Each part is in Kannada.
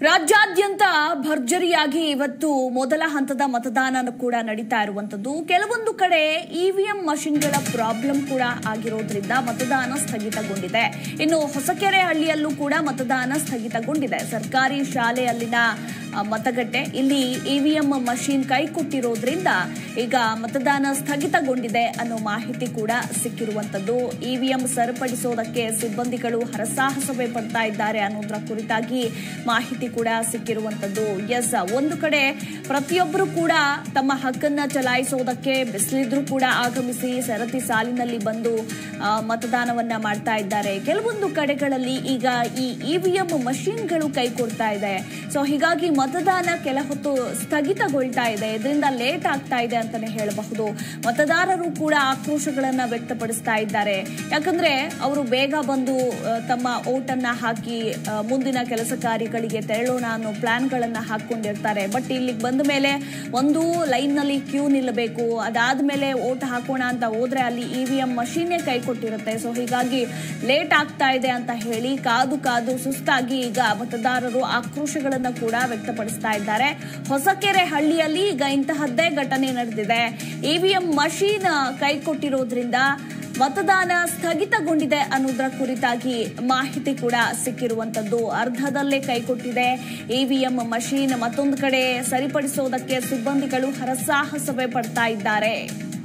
ರಾಜ್ಯಾದ್ಯಂತ ಭರ್ಜರಿಯಾಗಿ ಇವತ್ತು ಮೊದಲ ಹಂತದ ಮತದಾನ ಕೂಡ ನಡೀತಾ ಇರುವಂತದ್ದು. ಕೆಲವೊಂದು ಕಡೆ ಇವಿಎಂ ಮಷಿನ್ಗಳ ಪ್ರಾಬ್ಲಮ್ ಕೂಡ ಆಗಿರೋದ್ರಿಂದ ಮತದಾನ ಸ್ಥಗಿತಗೊಂಡಿದೆ. ಇನ್ನು ಹೊಸಕೆರೆ ಹಳ್ಳಿಯಲ್ಲೂ ಕೂಡ ಮತದಾನ ಸ್ಥಗಿತಗೊಂಡಿದೆ. ಸರ್ಕಾರಿ ಶಾಲೆಯಲ್ಲಿನ ಮತಗಟ್ಟೆ ಇಲ್ಲಿ ಇವಿಎಂ ಮಷಿನ್ ಕೈಕೊಟ್ಟಿರೋದ್ರಿಂದ ಈಗ ಮತದಾನ ಸ್ಥಗಿತಗೊಂಡಿದೆ ಅನ್ನೋ ಮಾಹಿತಿ ಕೂಡ ಸಿಕ್ಕಿರುವಂತದ್ದು. ಇವಿಎಂ ಸರಿಪಡಿಸೋದಕ್ಕೆ ಸಿಬ್ಬಂದಿಗಳು ಹರಸಾಹಸವೇ ಪಡ್ತಾ ಇದ್ದಾರೆ ಅನ್ನೋದರ ಕುರಿತಾಗಿ ಮಾಹಿತಿ ಕೂಡ ಸಿಕ್ಕಿರುವಂತದ್ದು. ಎಸ್, ಒಂದು ಕಡೆ ಪ್ರತಿಯೊಬ್ಬರು ಕೂಡ ತಮ್ಮ ಹಕ್ಕನ್ನ ಚಲಾಯಿಸೋದಕ್ಕೆ ಬಿಸಿಲಿದ್ರೂ ಕೂಡ ಆಗಮಿಸಿ ಸರತಿ ಸಾಲಿನಲ್ಲಿ ಬಂದು ಮತದಾನವನ್ನ ಮಾಡ್ತಾ ಇದ್ದಾರೆ. ಕೆಲವೊಂದು ಕಡೆಗಳಲ್ಲಿ ಈಗ ಈ ಇವಿಎಂ ಮಷಿನ್ಗಳು ಕೈ ಕೊಡ್ತಾ ಇದೆ. ಸೊ ಹೀಗಾಗಿ ಮತದಾನ ಕೆಲ ಹೊತ್ತು ಸ್ಥಗಿತಗೊಳ್ತಾ ಇದೆ. ಇದರಿಂದ ಲೇಟ್ ಆಗ್ತಾ ಇದೆ ಅಂತಾನೆ ಹೇಳಬಹುದು. ಮತದಾರರು ಕೂಡ ಆಕ್ರೋಶಗಳನ್ನ ವ್ಯಕ್ತಪಡಿಸ್ತಾ ಇದ್ದಾರೆ. ಯಾಕಂದ್ರೆ ಅವರು ಬೇಗ ಬಂದು ತಮ್ಮ ಓಟನ್ನ ಹಾಕಿ ಮುಂದಿನ ಕೆಲಸ ಕಾರ್ಯಗಳಿಗೆ ತೆರಳೋಣ ಅನ್ನೋ ಪ್ಲಾನ್ಗಳನ್ನ ಹಾಕೊಂಡಿರ್ತಾರೆ. ಬಟ್ ಇಲ್ಲಿಗೆ ಬಂದ ಮೇಲೆ ಒಂದು ಲೈನ್ ನಲ್ಲಿ ಕ್ಯೂ ನಿಲ್ಲಬೇಕು. ಅದಾದ್ಮೇಲೆ ಓಟ್ ಹಾಕೋಣ ಅಂತ ಹೋದ್ರೆ ಅಲ್ಲಿ ಇವಿಎಂ ಮಷೀನೇ ಕೈ ಕೊಟ್ಟಿರುತ್ತೆ. ಸೊ ಹೀಗಾಗಿ ಲೇಟ್ ಆಗ್ತಾ ಇದೆ ಅಂತ ಹೇಳಿ ಕಾದು ಕಾದು ಸುಸ್ತಾಗಿ ಈಗ ಮತದಾರರು ಆಕ್ರೋಶಗಳನ್ನ ಕೂಡ ವ್ಯಕ್ತಪಡಿಸ್ತಾ ಇದ್ದಾರೆ. ಹೊಸಕೆರೆ ಹಳ್ಳಿಯಲ್ಲಿ ಈಗ ಇಂತಹದ್ದೇ ಘಟನೆ ನಡೆದಿದೆ. ಇವಿಎಂ ಮಷೀನ್ ಕೈ ಕೊಟ್ಟಿರೋದ್ರಿಂದ ಮತದಾನ ಸ್ಥಗಿತಗೊಂಡಿದೆ ಅನ್ನೋದರ ಕುರಿತಾಗಿ ಮಾಹಿತಿ ಕೂಡ ಸಿಕ್ಕಿರುವಂತದ್ದು. ಅರ್ಧದಲ್ಲೇ ಕೈಕೊಟ್ಟಿದೆ ಇವಿಎಂ ಮಷೀನ್. ಮತ್ತೊಂದು ಕಡೆ ಸರಿಪಡಿಸೋದಕ್ಕೆ ಸಿಬ್ಬಂದಿಗಳು ಹರಸಾಹಸವೇ ಪಡ್ತಾ ಇದ್ದಾರೆ.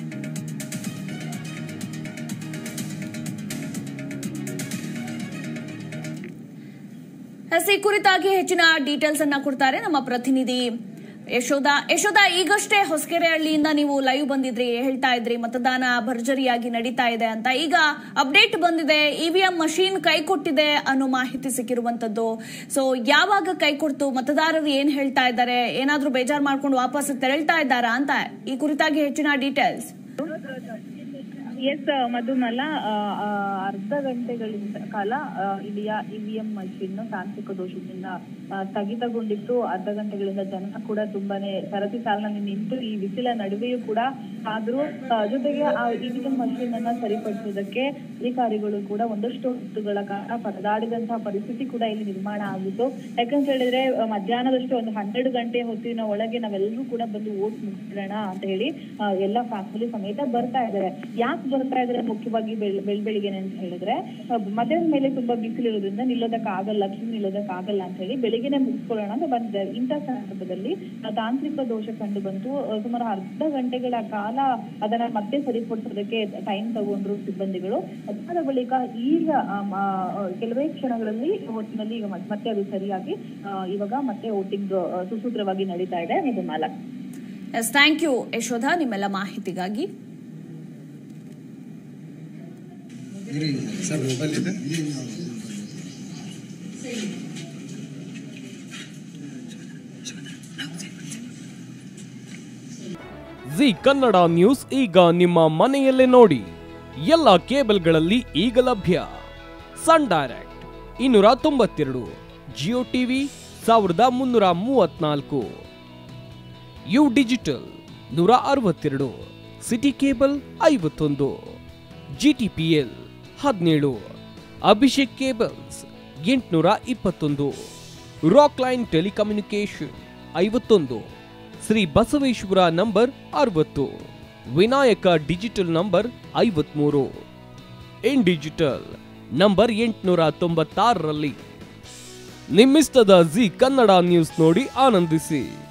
ಈ ಕುರಿತಾಗಿ ಹೆಚ್ಚಿನ ಡೀಟೇಲ್ಸ್ ಅನ್ನ ಕೊಡ್ತಾರೆ ನಮ್ಮ ಪ್ರತಿನಿಧಿ ಯಶೋಧ. ಈಗಷ್ಟೇ ಹೊಸಕೆರೆ ಹಳ್ಳಿಯಿಂದ ನೀವು ಲೈವ್ ಬಂದಿದ್ರಿ, ಹೇಳ್ತಾ ಇದ್ರಿ ಮತದಾನ ಭರ್ಜರಿಯಾಗಿ ನಡೀತಾ ಇದೆ ಅಂತ. ಈಗ ಅಪ್ಡೇಟ್ ಬಂದಿದೆ, ಇವಿಎಂ ಮಷೀನ್ ಕೈ ಕೊಟ್ಟಿದೆ ಅನ್ನೋ ಮಾಹಿತಿ ಸಿಕ್ಕಿರುವಂತದ್ದು. ಸೊ ಯಾವಾಗ ಕೈ ಕೊಡ್ತು, ಮತದಾರರು ಏನ್ ಹೇಳ್ತಾ ಇದ್ದಾರೆ, ಏನಾದ್ರೂ ಬೇಜಾರ್ ಮಾಡ್ಕೊಂಡು ವಾಪಸ್ ತೆರಳ್ತಾ ಇದ್ದಾರಾ ಅಂತ ಈ ಕುರಿತಾಗಿ ಹೆಚ್ಚಿನ ಡೀಟೇಲ್ಸ್. ಎಸ್ ಮಧುಮಲ, ಅರ್ಧ ಗಂಟೆಗಳಿಂದ ಕಾಲ ಇಲ್ಲಿಯ ಇವಿಎಂ ಮಷೀನ್ ತಾಂತ್ರಿಕ ದೋಷದಿಂದ ಸ್ಥಗಿತಗೊಂಡಿತ್ತು. ಅರ್ಧ ಗಂಟೆಗಳಿಂದ ಜನ ಕೂಡ ತುಂಬಾನೇ ಸರತಿ ಸಾಲಿನಲ್ಲಿ ನಿಂತು ಈ ಬಿಸಿಲ ನಡುವೆಯೂ ಕೂಡ ಆದ್ರೂ ಜೊತೆಗೆ ಆ ಇವಿಎಂ ಮಷೀನ್ ಅನ್ನ ಸರಿಪಡಿಸೋದಕ್ಕೆ ಅಧಿಕಾರಿಗಳು ಕೂಡ ಒಂದಷ್ಟು ಹೊತ್ತುಗಳ ಕಾಲ ಪರದಾಡಿದಂತಹ ಪರಿಸ್ಥಿತಿ ಕೂಡ ಇಲ್ಲಿ ನಿರ್ಮಾಣ ಆಗಿತ್ತು. ಯಾಕಂತ ಹೇಳಿದ್ರೆ ಮಧ್ಯಾಹ್ನದಷ್ಟು ಒಂದು 12 ಗಂಟೆ ಹೊತ್ತಿನ ಒಳಗೆ ನಾವೆಲ್ಲರೂ ಕೂಡ ಬಂದು ವೋಟ್ ಮುಗಿಸೋಣ ಅಂತ ಹೇಳಿ ಎಲ್ಲ ಫ್ಯಾಮಿಲಿ ಸಮೇತ ಬರ್ತಾ ಇದ್ದಾರೆ. ಯಾಕೆ ಬರ್ತಾ ಇದ್ರೆ ಮುಖ್ಯವಾಗಿ ಬೆಳಿಗ್ಗೆ ಅಂತ ಹೇಳಿದ್ರೆ ಮಧ್ಯಾಹ್ನದ ಮೇಲೆ ತುಂಬಾ ಬಿಸಿಲಿರೋದ್ರಿಂದ ನಿಲ್ಲೋದಕ್ಕಾಗಲ್ಲ, ಕ್ಯೂ ನಿಲ್ಲೋದಕ್ಕಾಗಲ್ಲ ಅಂತ ಹೇಳಿ ಬೆಳಿಗ್ಗೆನೆ ಮುಗಿಸ್ಕೊಳ್ಳೋಣ ಅಂತ ಬಂದಿದ್ದಾರೆ. ಇಂಥ ಸಂದರ್ಭದಲ್ಲಿ ತಾಂತ್ರಿಕ ದೋಷ ಕಂಡು ಬಂತು. ಸುಮಾರು ಅರ್ಧ ಗಂಟೆಗಳ ಕಾಲ ಅದನ್ನ ಮತ್ತೆ ಸರಿಪಡಿಸೋದಕ್ಕೆ ಟೈಮ್ ತಗೊಂಡ್ರು ಸಿಬ್ಬಂದಿಗಳು. ಅದಾದ ಬಳಿಕ ಈಗ ಕೆಲವೇ ಕ್ಷಣಗಳಲ್ಲಿ ಹೊತ್ತಿನಲ್ಲಿ ಈಗ ಮತ್ತೆ ಅದು ಸರಿಯಾಗಿ ಇವಾಗ ಮತ್ತೆ ವೋಟಿಂಗ್ ಸುಸೂತ್ರವಾಗಿ ನಡೀತಾ ಇದೆ. Madhumala. Yes, thank you Yashodha ನಿಮ್ಮೆಲ್ಲ ಮಾಹಿತಿಗಾಗಿ. ಜಿ ಕನ್ನಡ ನ್ಯೂಸ್ ಈಗ ನಿಮ್ಮ ಮನೆಯಲ್ಲೇ ನೋಡಿ. ಎಲ್ಲ ಕೇಬಲ್ಗಳಲ್ಲಿ ಈಗ ಲಭ್ಯ. Sun Direct 292, Jio TV 1334, U Digital 162, City Cable 51, GTPL 17, Abhishek cables 821, Rock Line telecommunication 51, Shri Basaveshwara number 60, Vinayaka digital number 53, in digital number 896ರಲ್ಲಿ. ನಿಮ್ಮಿಸ್ತದ ಜಿ ಕನ್ನಡ ನ್ಯೂಸ್ ನೋಡಿ ಆನಂದಿಸಿ.